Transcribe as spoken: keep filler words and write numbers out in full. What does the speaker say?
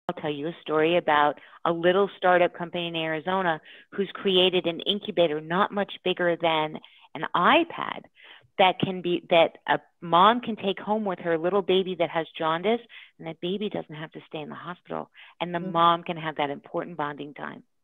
I'll tell you a story about a little startup company in Arizona who's created an incubator not much bigger than an iPad that can be, that a mom can take home with her little baby that has jaundice, and that baby doesn't have to stay in the hospital, and the Mm. mom can have that important bonding time.